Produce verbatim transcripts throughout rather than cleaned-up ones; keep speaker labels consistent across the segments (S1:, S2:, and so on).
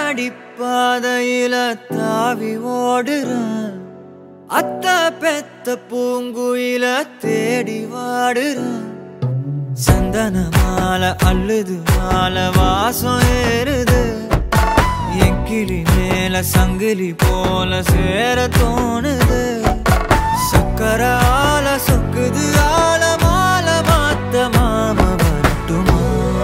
S1: அடிப்பாதையில தாவி ஓடுறேன் அத்த பெத்த பூங்குயில தேடி வாடுறேன் சந்தன மாலை அள்ளுது மாலை வாசம் ஏறுது என் கிளி மேல சங்கிலி போல சேர தோணுது சக்கர ஆல சொக்குது ஆல மாலை மாத்த மாம வரட்டுமா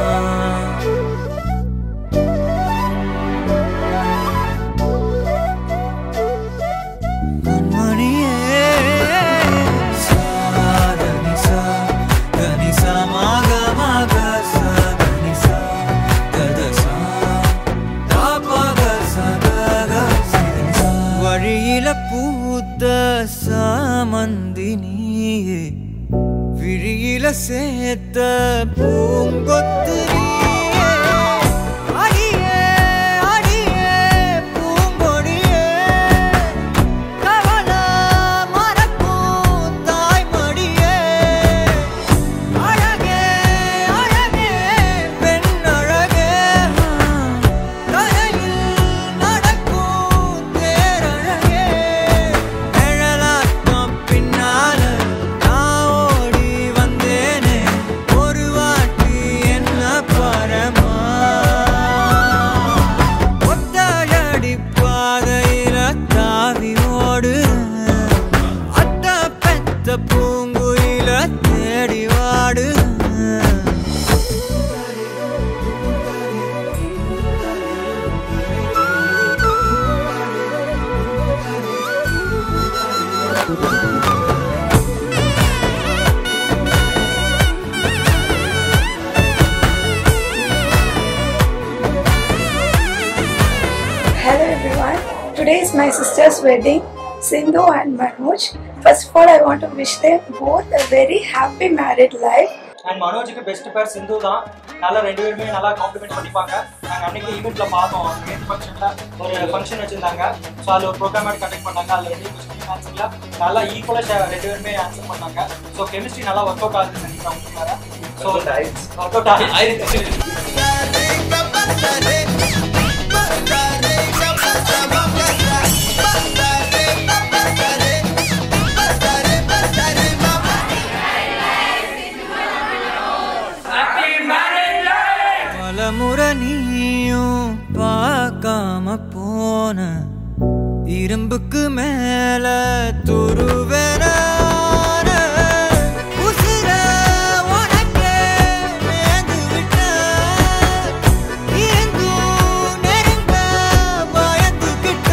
S1: பூத்த சாமந்தினியே விழியில சேர்த்த பூங்கொத்து அடியே அடியே பூங்கொடியே கவல மறக்கும் தாய்மடியே அழகே அழகே பெண் அழகே கரையில் நடக்கும் தேரழகே பூங்குயில தேடி வாடு
S2: Hello everyone, today is my sister's wedding, Sindhu and Manoj. First of all, I want to wish them both a very happy married life.
S3: And Manoj's best pair Sindhu da. Nalla rendu perume nalla compliment pannipanga. Naanga annikku event la paathom. Event function la oru function vechiranga. So allu or program conduct pannanga. Allu rendu question answer la nalla equal ah rendu perume answer pannanga. So chemistry nalla work out agudhu nenikkira. So nice. Work out aayirudhu.
S1: முரணியும் பார்க்காம போன இரும்புக்கு மேல துருவேன உசிர உனக்கே மேந்து விட்ட எங்கும் நெருங்க பயந்துகிட்ட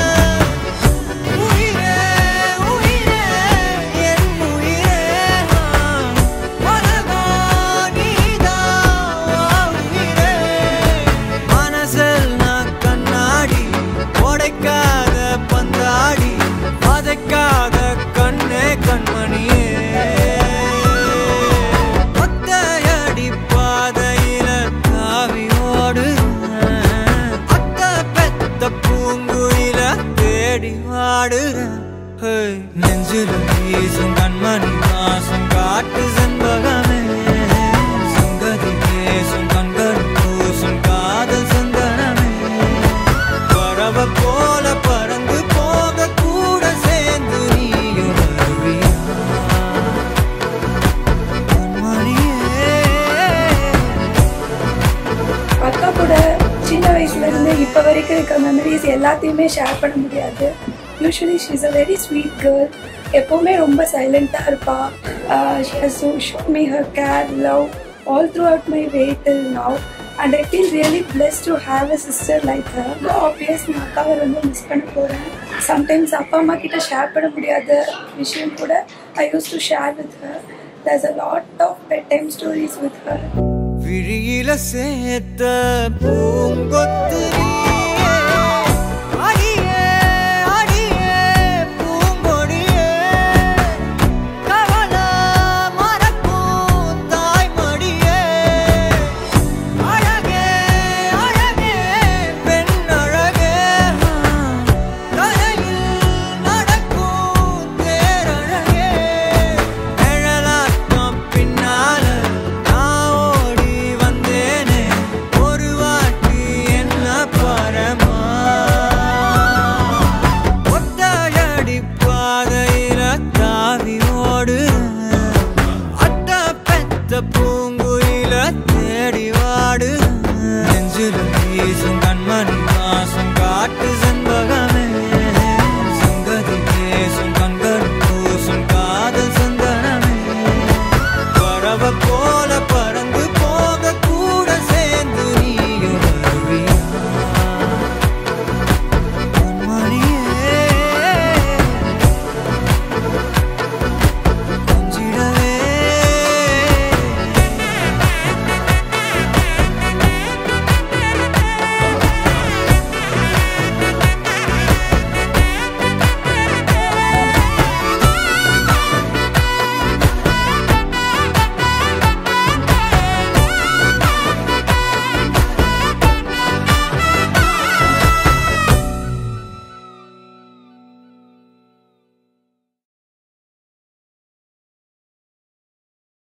S1: உயிரே உயிரே என் உயிரே உலகா நீதான் உயிரே மனசில் நான் கண்ணாடி உடைக்காத பந்தாடி வதைக்காத கண்ணே கண்மணியே ஒத்தையடி பாதையில தாவி ஓடுறேன் அத்த பெத்த பூங்குயில தேடி வாடுறேன் நெஞ்சில வீசும் கண்மணி வாசம் காட்டு செண்பகமே சங்கதி பேசும் கண்கள் பூசும் காதல் சந்தனமே பறவ போல பறந்து போக கூட சேர்ந்து நீயும் வருவியா கண்மணியே
S2: அக்கா கூட சின்ன வயசுல இருந்து இப்ப வரைக்கும் இருக்க மெமரிஸ் எல்லாத்தையுமே ஷேர் பண்ண முடியாது. Usually she is a very sweet girl. எப்போவுமே ரொம்ப சைலண்டா இருப்பா. She has shown me her care love all throughout my way till now, and I feel really blessed to have a sister like her. Obviously நான் அக்காவை ரொம்ப miss பண்ண போகிறேன். Sometimes அப்பா அம்மா கிட்ட ஷேர் பண்ண முடியாத விஷயம் கூட I used to share with her. There's a lot of bedtime stories with her.
S1: விழியில சேர்த்த பூங்கொத்து